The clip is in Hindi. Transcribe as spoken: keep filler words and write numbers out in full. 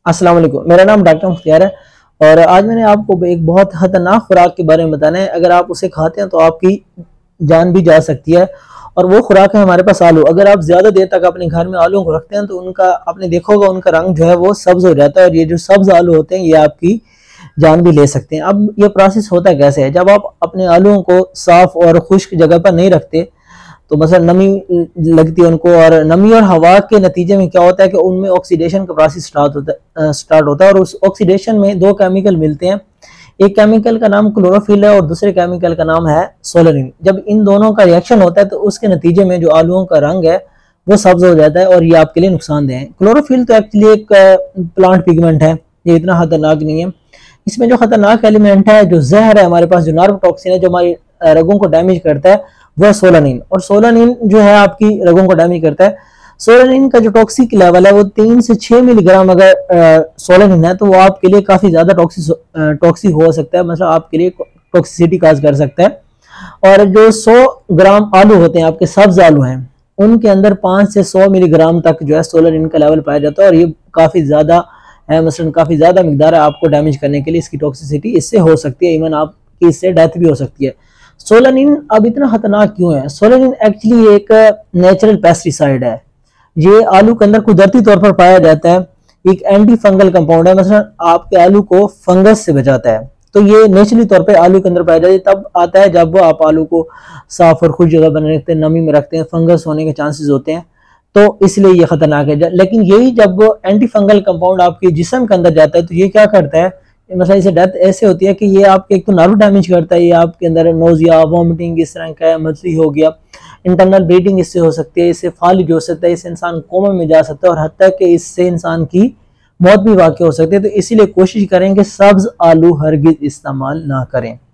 अस्सलाम वालेकुम। मेरा नाम डॉक्टर मुख्तियार है और आज मैंने आपको एक बहुत खतरनाक खुराक के बारे में बताना है। अगर आप उसे खाते हैं तो आपकी जान भी जा सकती है। और वो खुराक है हमारे पास आलू। अगर आप ज्यादा देर तक अपने घर में आलू को रखते हैं तो उनका आपने देखा होगा उनका रंग जो है वो सब्ज हो जाता है, और ये जो सब्ज आलू होते हैं ये आपकी जान भी ले सकते हैं। अब ये प्रोसेस होता कैसे है? जब आप अपने आलूओं को साफ और खुश्क जगह पर नहीं रखते तो मसलन नमी लगती है उनको, और नमी और हवा के नतीजे में क्या होता है कि उनमें ऑक्सीडेशन का प्रोसेस स्टार्ट होता है स्टार्ट होता है और उस ऑक्सीडेशन में दो केमिकल मिलते हैं। एक केमिकल का नाम क्लोरोफिल है और दूसरे केमिकल का नाम है सोलरिन। जब इन दोनों का रिएक्शन होता है तो उसके नतीजे में जो आलूओं का रंग है वो सब्ज हो जाता है और ये आपके लिए नुकसानदेह है। क्लोरोफिल तो एक्चुअली एक प्लांट पिगमेंट है, ये इतना खतरनाक नहीं है। इसमें जो खतरनाक एलिमेंट है, जो जहर है हमारे पास, जो नर्व टॉक्सिन है जो हमारी रगों को डैमेज करता है, वह सोलानिन। और सोलानिन जो है आपकी रगों को डैमेज करता है। सोलानिन का जो टॉक्सिक लेवल है वो तीन से छह मिलीग्राम अगर सोलानिन है तो वो आपके लिए काफी ज्यादा टॉक्सिक टॉक्सिक हो सकता है, मतलब आपके लिए टॉक्सिसिटी काज कर सकता है। और जो सौ ग्राम आलू होते हैं आपके सब्ज आलू हैं उनके अंदर पांच से सौ मिलीग्राम तक जो है सोलानिन का लेवल पाया जाता है, और ये काफी ज्यादा है, मसलन काफी ज्यादा मिकदार है आपको डैमेज करने के लिए। इसकी टॉक्सिसिटी इससे हो सकती है, इवन आपकी इससे डेथ भी हो सकती है। सोलानिन अब इतना खतरनाक क्यों है? सोलानिन एक्चुअली एक नेचुरल पेस्टिसाइड है। ये आलू के अंदर कुदरती तौर पर पाया जाता है, एक एंटी फंगल कंपाउंड है, मतलब आपके आलू को फंगस से बचाता है। तो ये नेचुरली तौर पे आलू के अंदर पाया जाता है, तब आता है जब वो आप आलू को साफ और खुश जगह बने रखते हैं, नमी में रखते हैं, फंगस होने के चांसेस होते हैं, तो इसलिए ये खतरनाक है। लेकिन यही जब वो एंटी फंगल कंपाउंड आपके जिस्म के अंदर जाता है तो ये क्या करता है, मतलब इसे डेथ ऐसे होती है कि ये आपके एक तो नर्व डैमेज करता है, ये आपके अंदर नोजिया, वॉमिटिंग इस तरह का, मछली हो गया, इंटरनल ब्लीडिंग इससे हो सकती है, इससे फालिज हो सकता है, इससे इंसान कोमा में जा सकता है और हत्या कि इससे इंसान की मौत भी वाक़ई हो सकती है। तो इसीलिए कोशिश करें कि सब्ज आलू हरगिज इस्तेमाल ना करें।